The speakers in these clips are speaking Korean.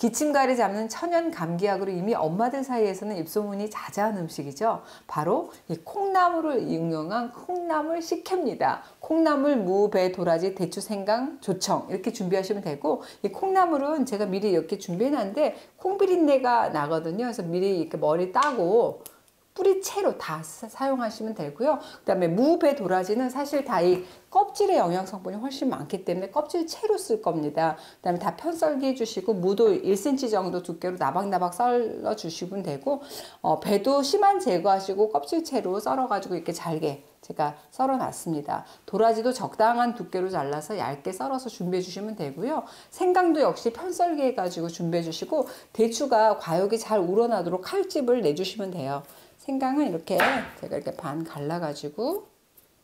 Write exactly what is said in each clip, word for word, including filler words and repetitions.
기침가를 잡는 천연 감기약으로 이미 엄마들 사이에서는 입소문이 자자한 음식이죠. 바로 이 콩나물을 응용한 콩나물 식혜입니다. 콩나물, 무, 배, 도라지, 대추, 생강, 조청 이렇게 준비하시면 되고, 이 콩나물은 제가 미리 이렇게 준비해놨는데 콩비린내가 나거든요. 그래서 미리 이렇게 머리 따고 뿌리채로 다 사용하시면 되고요. 그 다음에 무, 배, 도라지는 사실 다 이 껍질의 영양 성분이 훨씬 많기 때문에 껍질 채로 쓸 겁니다. 그 다음에 다 편썰기 해주시고, 무도 일 센티미터 정도 두께로 나박나박 썰어 주시면 되고, 어, 배도 씨만 제거하시고 껍질 채로 썰어 가지고 이렇게 잘게 제가 썰어 놨습니다. 도라지도 적당한 두께로 잘라서 얇게 썰어서 준비해 주시면 되고요. 생강도 역시 편썰기 해가지고 준비해 주시고, 대추가 과육이 잘 우러나도록 칼집을 내주시면 돼요. 생강은 이렇게 제가 이렇게 반 갈라가지고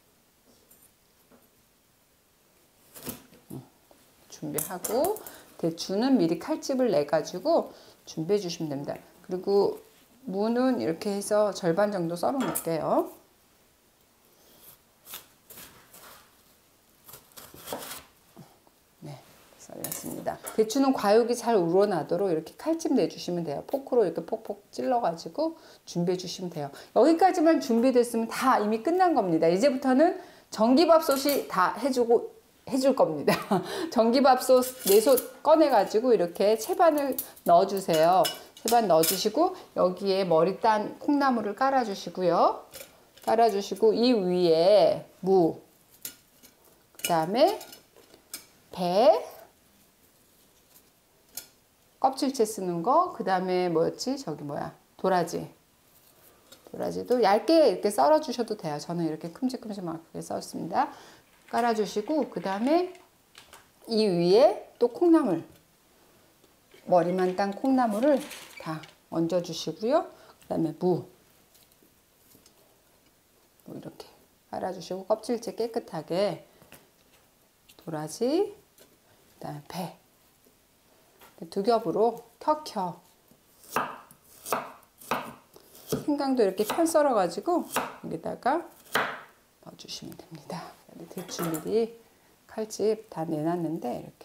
준비하고, 대추는 미리 칼집을 내가지고 준비해 주시면 됩니다. 그리고 무는 이렇게 해서 절반 정도 썰어 놓을게요. 네, 썰렸습니다. 대추는 과육이 잘 우러나도록 이렇게 칼집 내주시면 돼요. 포크로 이렇게 폭폭 찔러가지고 준비해 주시면 돼요. 여기까지만 준비됐으면 다 이미 끝난 겁니다. 이제부터는 전기밥솥이 다 해주고 해줄 겁니다. 전기밥솥 내솥 꺼내가지고 이렇게 채반을 넣어주세요. 채반 넣어주시고, 여기에 머리 딴 콩나물을 깔아주시고요. 깔아주시고, 이 위에 무, 그 다음에 배, 껍질째 쓰는 거, 그 다음에 뭐였지? 저기 뭐야? 도라지. 도라지도 얇게 이렇게 썰어 주셔도 돼요. 저는 이렇게 큼직큼직하게 썰었습니다. 깔아주시고, 그 다음에 이 위에 또 콩나물, 머리만 딴 콩나물을 다 얹어 주시고요. 그 다음에 무, 무 이렇게 깔아주시고, 껍질째 깨끗하게, 도라지, 그 다음에 배, 두 겹으로 켜켜. 생강도 이렇게 편 썰어 가지고 여기다가 넣어주시면 됩니다. 대추 미리 칼집 다 내놨는데 이렇게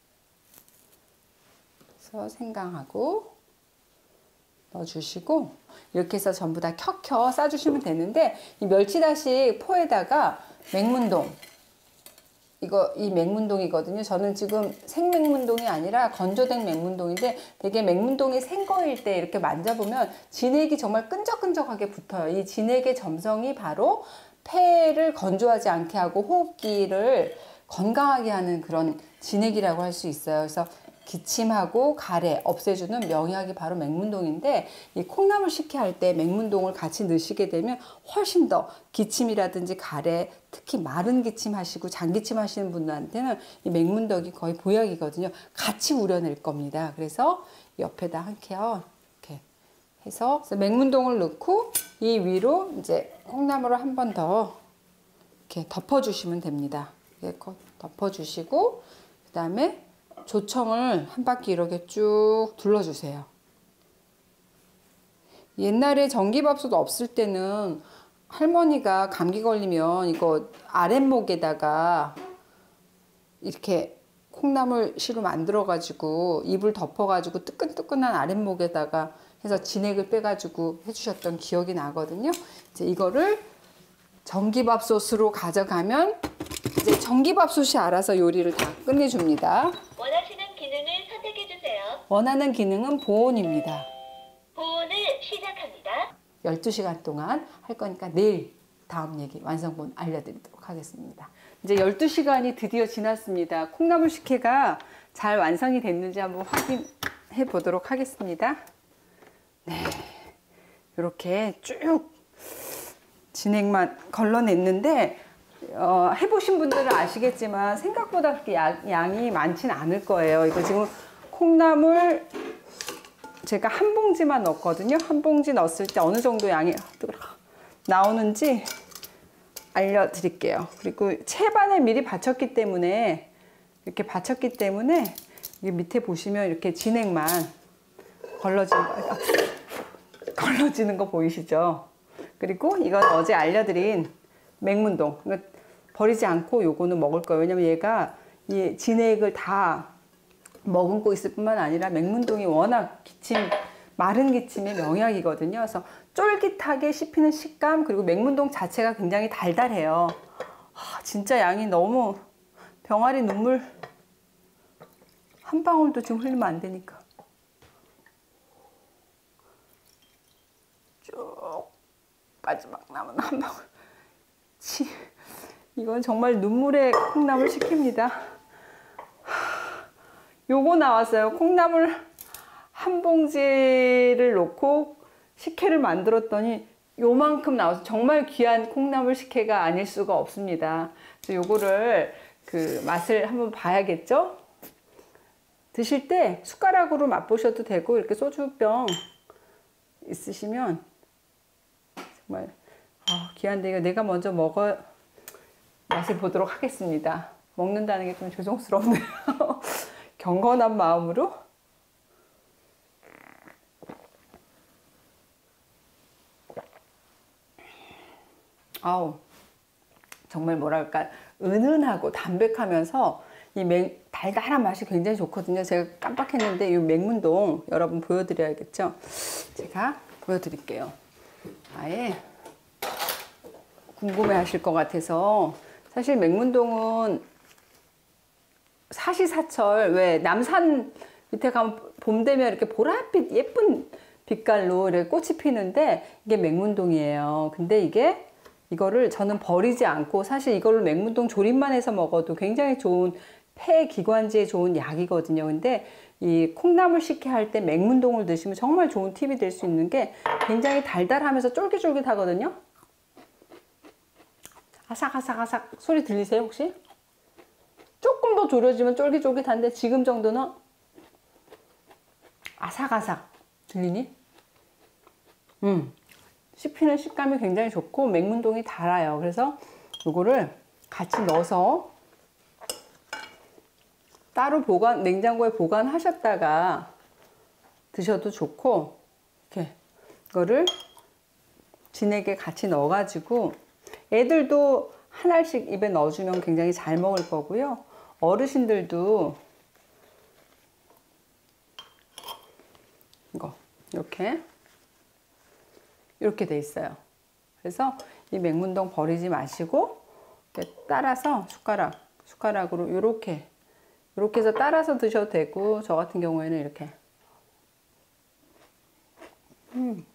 그래서 생강하고 넣어주시고, 이렇게 해서 전부 다 켜켜 싸주시면 되는데, 이 멸치다시 포에다가 맹문동, 이거 이 맹문동이거든요. 저는 지금 생맹문동이 아니라 건조된 맹문동인데, 되게 맹문동이 생거일 때 이렇게 만져보면 진액이 정말 끈적끈적하게 붙어요. 이 진액의 점성이 바로 폐를 건조하지 않게 하고 호흡기를 건강하게 하는 그런 진액이라고 할 수 있어요. 그래서 기침하고 가래 없애주는 명약이 바로 맹문동인데, 이 콩나물 식혜 할 때 맹문동을 같이 넣으시게 되면 훨씬 더 기침이라든지 가래, 특히 마른 기침 하시고 장기침 하시는 분들한테는 이 맹문동이 거의 보약이거든요. 같이 우려낼 겁니다. 그래서 옆에다 한 켜요. 이렇게 해서 맹문동을 넣고, 이 위로 이제 콩나물을 한 번 더 이렇게 덮어주시면 됩니다. 이렇게 덮어주시고, 그 다음에 조청을 한 바퀴 이렇게 쭉 둘러주세요. 옛날에 전기밥솥 없을 때는 할머니가 감기 걸리면 이거 아랫목에다가 이렇게 콩나물 시루 만들어 가지고 이불 덮어 가지고 뜨끈뜨끈한 아랫목에다가 해서 진액을 빼 가지고 해주셨던 기억이 나거든요. 이제 이거를 전기밥솥으로 가져가면 이제 전기밥솥이 알아서 요리를 다 끝내줍니다. 원하시는 기능을 선택해주세요. 원하는 기능은 보온입니다. 보온을 시작합니다. 열두 시간 동안 할 거니까 내일 다음 얘기 완성본 알려드리도록 하겠습니다. 이제 열두 시간이 드디어 지났습니다. 콩나물 식혜가 잘 완성이 됐는지 한번 확인해 보도록 하겠습니다. 네, 이렇게 쭉 진액만 걸러냈는데, 어, 해보신 분들은 아시겠지만 생각보다 그렇게 양, 양이 많지는 않을 거예요. 이거 지금 콩나물 제가 한 봉지만 넣었거든요. 한 봉지 넣었을 때 어느 정도 양이 나오는지 알려드릴게요. 그리고 채반을 미리 받쳤기 때문에 이렇게 받쳤기 때문에 여기 밑에 보시면 이렇게 진액만 걸러지는 거, 걸러지는 거 보이시죠? 그리고 이건 어제 알려드린 맹문동, 버리지 않고 요거는 먹을 거예요. 왜냐면 얘가 이 진액을 다 머금고 있을 뿐만 아니라 맹문동이 워낙 기침, 마른 기침의 명약이거든요. 그래서 쫄깃하게 씹히는 식감, 그리고 맹문동 자체가 굉장히 달달해요. 아, 진짜 양이 너무, 병아리 눈물 한 방울도 지금 흘리면 안 되니까. 쭉 마지막 남은 한 방울. 치, 이건 정말 눈물의 콩나물 식혜입니다. 요거 나왔어요. 콩나물 한 봉지를 놓고 식혜를 만들었더니 요만큼 나와서 정말 귀한 콩나물 식혜가 아닐 수가 없습니다. 그래서 요거를 그 맛을 한번 봐야겠죠? 드실 때 숟가락으로 맛보셔도 되고, 이렇게 소주병 있으시면 정말 아, 귀한데 이거 내가 먼저 먹어 맛을 보도록 하겠습니다. 먹는다는 게 좀 죄송스럽네요. 경건한 마음으로. 아우, 정말 뭐랄까, 은은하고 담백하면서 이 맹, 달달한 맛이 굉장히 좋거든요. 제가 깜빡했는데 이 맹문동 여러분 보여드려야겠죠? 제가 보여드릴게요. 아예 궁금해 하실 것 같아서. 사실 맹문동은 사시사철, 왜 남산 밑에 가면 봄 되면 이렇게 보랏빛 예쁜 빛깔로 이렇게 꽃이 피는데 이게 맹문동이에요. 근데 이게 이거를 저는 버리지 않고, 사실 이걸로 맹문동 조림만 해서 먹어도 굉장히 좋은 폐 기관지에 좋은 약이거든요. 근데 이 콩나물 식혜 할 때 맹문동을 드시면 정말 좋은 팁이 될 수 있는 게, 굉장히 달달하면서 쫄깃쫄깃하거든요. 아삭아삭아삭 소리 들리세요 혹시? 조금 더 졸여지면 쫄깃쫄깃한데 지금 정도는 아삭아삭 들리니? 음, 씹히는 식감이 굉장히 좋고 맹문동이 달아요. 그래서 이거를 같이 넣어서 따로 보관, 냉장고에 보관하셨다가 드셔도 좋고, 이렇게 이거를 진액에 같이 넣어가지고 애들도 한 알씩 입에 넣어주면 굉장히 잘 먹을 거고요. 어르신들도 이거 이렇게 이렇게 돼 있어요. 그래서 이 맹문동 버리지 마시고 이렇게 따라서 숟가락 숟가락으로 이렇게 이렇게 해서 따라서 드셔도 되고, 저 같은 경우에는 이렇게 음.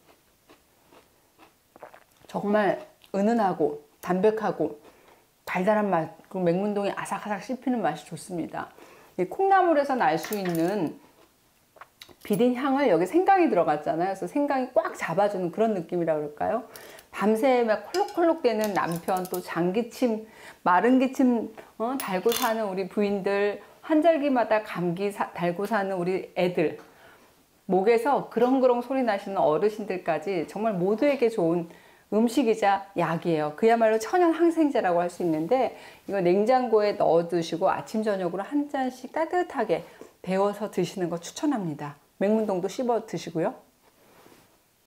정말 은은하고 담백하고 달달한 맛, 그리고 맹문동이 아삭아삭 씹히는 맛이 좋습니다. 이 콩나물에서 날 수 있는 비린 향을, 여기 생강이 들어갔잖아요. 그래서 생강이 꽉 잡아주는 그런 느낌이라 그럴까요? 밤새 막 콜록콜록 대는 남편, 또 장기침, 마른 기침 어, 달고 사는 우리 부인들, 환절기마다 감기 사, 달고 사는 우리 애들, 목에서 그렁그렁 소리 나시는 어르신들까지 정말 모두에게 좋은 음식이자 약이에요. 그야말로 천연 항생제라고 할 수 있는데, 이거 냉장고에 넣어 두시고 아침 저녁으로 한 잔씩 따뜻하게 데워서 드시는 거 추천합니다. 맹문동도 씹어 드시고요.